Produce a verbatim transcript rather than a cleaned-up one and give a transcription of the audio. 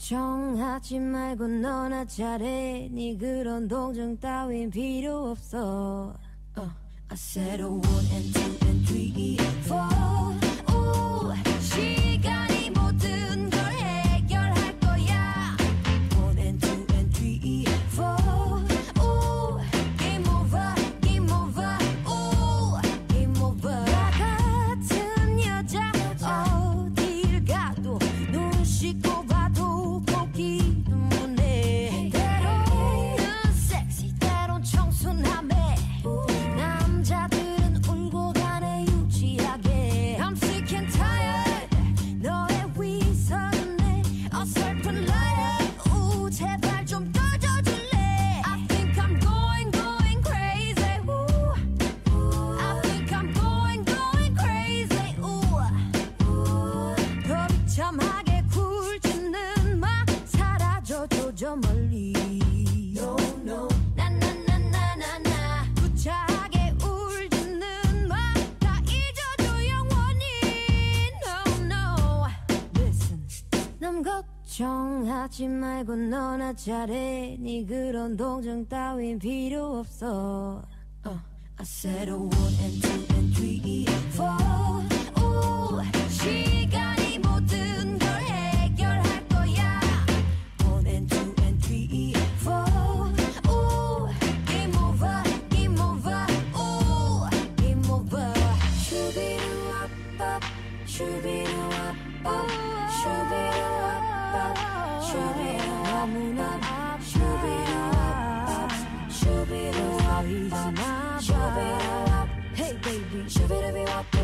걱정하지 말고 너나 잘해. 네 그런 동정 따윈 필요 없어. uh, I said a one and two and three and four. 오, 시간이 모든 걸 해결할 거야. One and two and three and four. 오, game over, game over. 오, game over. 나 같은 여자 어딜 가도 눈 씻고 봐도 보기 눈물내. 때로는 섹시 때론 청순함에 남자들은 울고 가네 유치하게. I'm sick and tired 너의 위선에 어설픈 liar. 우 제발 좀 꺼져줄래. I think I'm going going crazy. 우 I think I'm going going crazy. 우 비참하게 굴지는 마. 사라져줘 저 멀리. No no 나나나나나나. 구차하게 울지는 마. 다 잊어줘 영원히. No no Listen. 남 걱정하지 말고 너나 잘해. 네 그런 동정 따윈 필요 없어. uh, I said a one and two and three and four. 오, 시간이 모든 걸 해결할 거야. One and two and three and four. 오, game over, game over. 오, game over. 슈비루와빠, 슈비루와빠, 슈비루와빠, 슈비루. 너무나 아파. 슈비루와빠, 슈비루와빠, 슈비루와빠. Hey baby, 슈비루와빠.